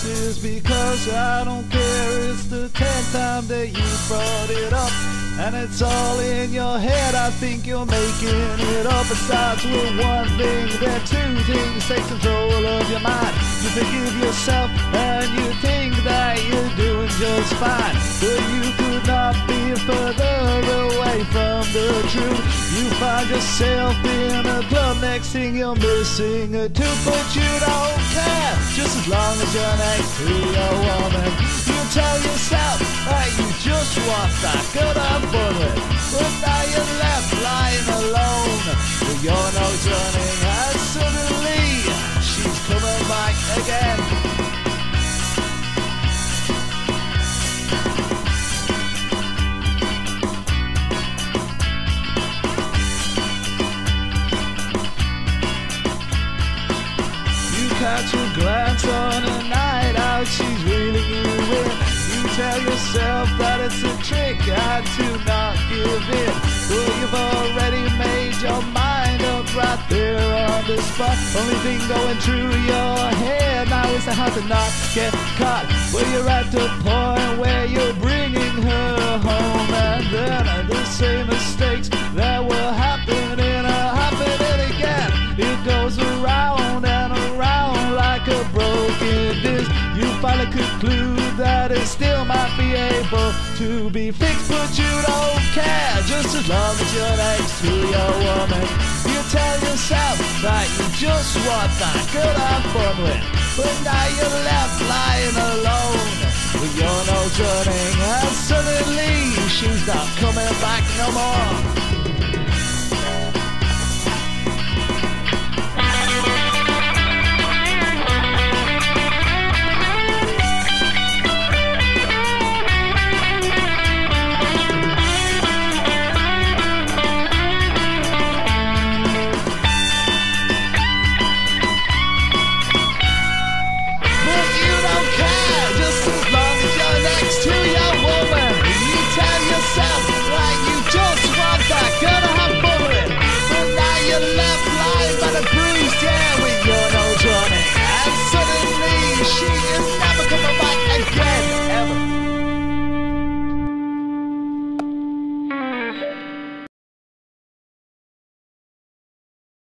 This is because I don't care. It's the 10th time that you brought it up, and it's all in your head. I think you're making it up. It starts with one thing, then two things take control of your mind. You forgive yourself and you think that you're doing just fine, but you could not be further away from the truth. You find yourself in a club, next thing you're missing a tooth, but you don't care, just as long as you're next to your woman. You tell yourself that you just want that good and fun with, but now you're left lying alone with your nose running, and suddenly she's coming back again. Catch a glance on a night out, she's reeling you in. You tell yourself that it's a trick and to not give in, but you've already made your mind up right there on the spot. Only thing going through your head now is how to not get caught. Well, you're at the point where you're bringing her home, and then the same mistakes that were happening are happening again. It goes around and around like a broken disc. You finally conclude that it still might be able to be fixed, but you don't care, just as long as you're next to your woman. You tell yourself that you just want that good and fun with, but now you're left lying alone with your nose running, and suddenly she's not coming back no more.